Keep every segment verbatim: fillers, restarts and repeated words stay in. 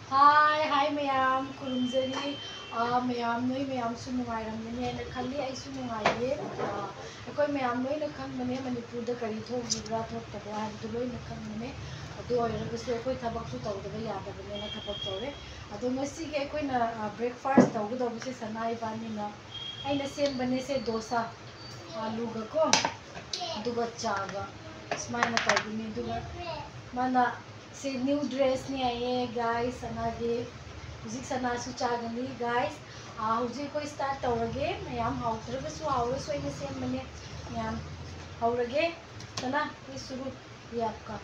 हाय hi ma'am खुरुमजरी ma'am नई ma'am नुंगाइरमने खल्ली अइसु नुंगाइये अखोय मैम लोइना खंबने मणिपुर करी थोक्लिब्रा थोक्तब्रा हाइबदु लोइना खंबने अदु ओइरगसु अखोय थबकसु तौदबा यादबनेना थबक तौरे अदु ngasiगे अखोयना ब्रेकफास्ट तौगदबसे सना इबानीना अइना सेमबने से डोसा आलू गको दुगा चागा स्माइना तौदनी दुगा माना से न्यू ड्रेस ने आए गाइस सना के हुजिक सना सु चागनी गाइस आ हुजिक को स्टार्ट तौरगे मैम हाउत्रगसु हाउरसु अइना सेमबने मैम हाउरगे सना ये शुरू ये आपका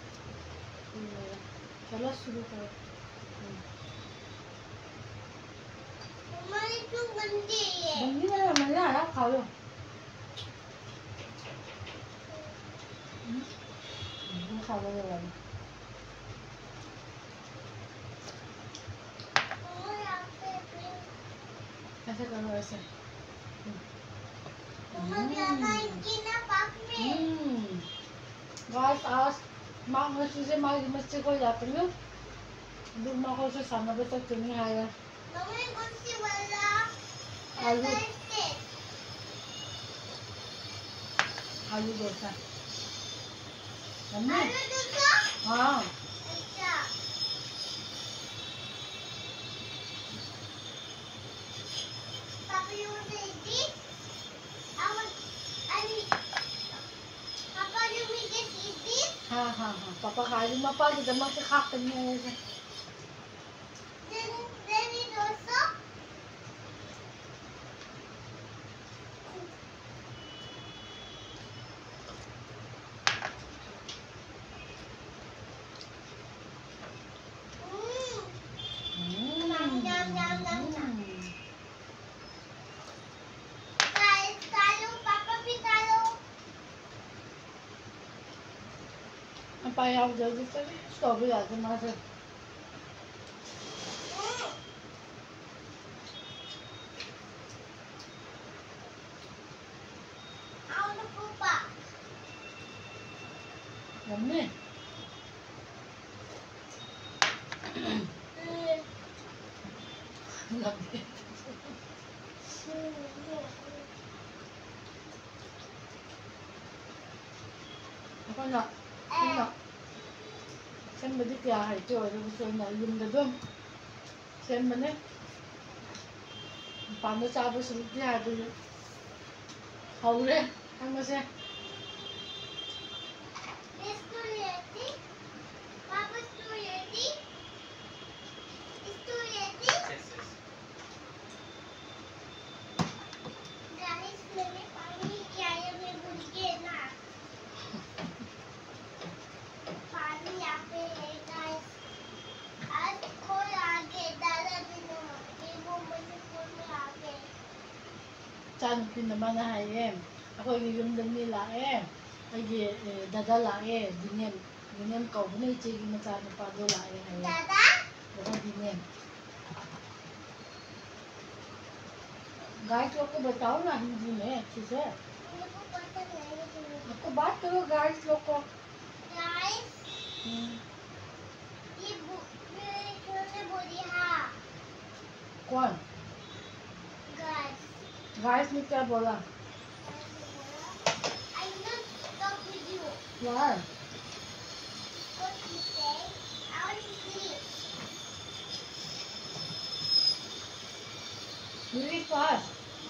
चलो शुरू करो हमारी क्यों बनती है बनती है मजा आया खा लो खा लो ये वाली ऐसे करो ऐसे गाइस आज माँ मुझसे से माँ मुझसे कोई जाते हैं दूध माँ को से सामने पे तक तुम्हें आया आलू आलू डोसा हाँ हाँ हाँ हाँ पापा खा रही पापा की दमा से खा करनी है ऐसे पाया आप जल्दी से स्टॉप भी आते माँ से मम्मी अपन ना ना sen bedi kya hai to ro so na yum da dum sen bane pan da cha bu su ti ha bu hau le ang ma se चान पिन mana haye ako yum dum ni la e ai dada la e dinem dinem ko bune che gi ma cha pa do la e haye dada dada dinem guys लोग को बताओ ना हिंदी में अच्छे से आपको बात करो गाइस लोग को गाइस ये बोले बोली हाँ कौन गाइस गाइस ने क्या बोला I not talk with you why what you say I want to sleep really fast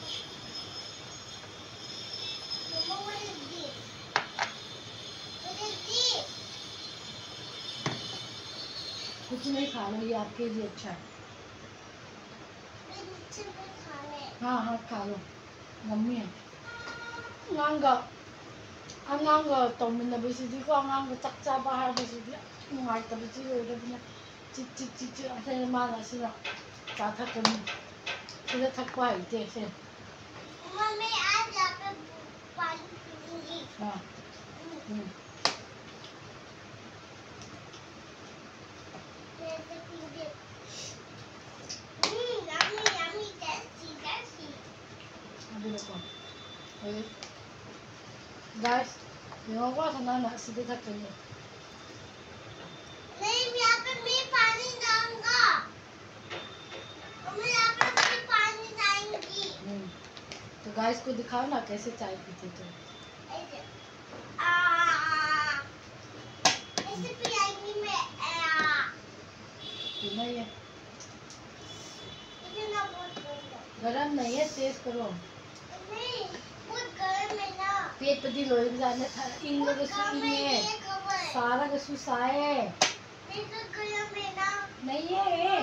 Mama what is this what is this कुछ नहीं खा लो ये आपके लिए अच्छा है हाँ हाँ खा लो मम्मी है ngang angang tauminabasidi ko angang taktsaba habasidi nungaittabasi oirabina chik chik chik chik asena mana sina chathakani sida thakpa haite se mummy aaj aap pani piyungi हाँ हम्म जैसे पींगे हम्म yummy yummy tasty tasty अभी देखो guys yung ako sana na sige sa kanya नहीं यहाँ पे मैं पानी डालूंगा गाइस को दिखाओ ना कैसे चाय पीते थे। पीना ही है, गरम नहीं है, तेज करो। पेट पति लोई जाने था इन लोगों से इन्हें सारा का सुसाए नहीं है।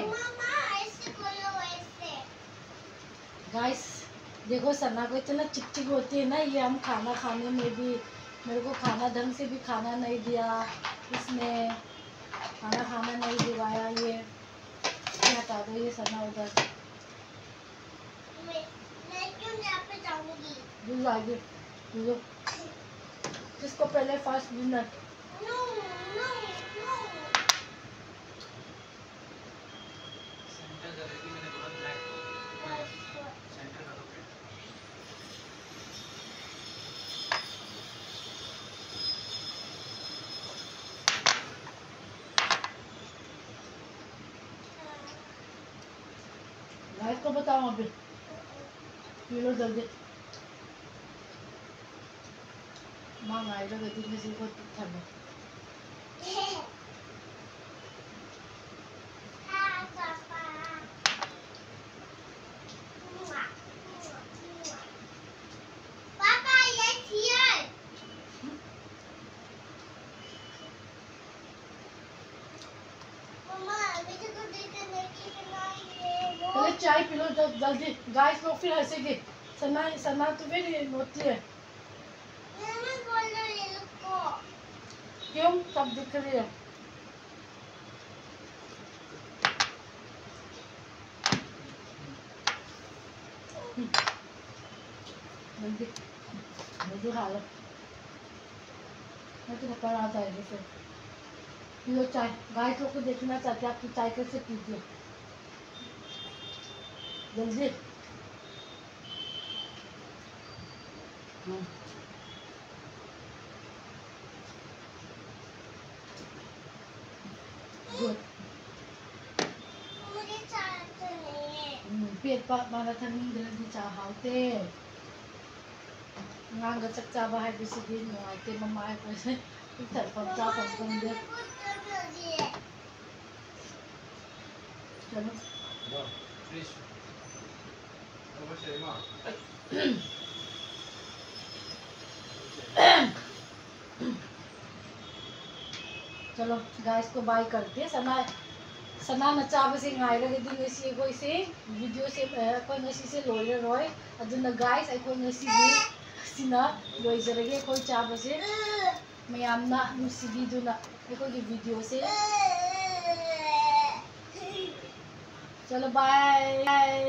गाइस देखो सना को इतना चिकचिक होती है ना, ये हम खाना खाने में भी, मेरे को खाना ढंग से भी खाना नहीं दिया, इसने खाना खाना नहीं दिवाया, ये हटा दो ये सना उधर। मैं क्यों यहाँ पे जाऊंगी? दूध आगे दूध जिसको पहले first dinner. No no no guys को बताओ अभी पी लो जल्दी। माँ आएगा गति में से को ठंडा। पहले चाय पी लो जल्दी, गाइस लोग फिर हंसेंगे। सना सना तो फिर होती है क्यों, सब दिख रही है। जल्दी जल्दी खा लो, मैं तो थप्पड़ आ जाएगी फिर। पी लो चाय, गाइस लोग को देखना चाहते हैं आपकी चाय कैसे पीती है, जल्दी। गुड, पेट पाक मारा थनिंद्रदि चाहावते ngang chak chaba hai bisidi noi te mama ai ko se tar pam cha pam pam de chalo no please over se ma चलो गाइस को बाय करते हैं। सना सना नचा बसे ngai ra di ngasi ko se video se ko ngasi se loire roi aduna guys ai ko ngasi di sina loizarage ko cha base mayamna nusibi duna ai ko gi video se चलो bye.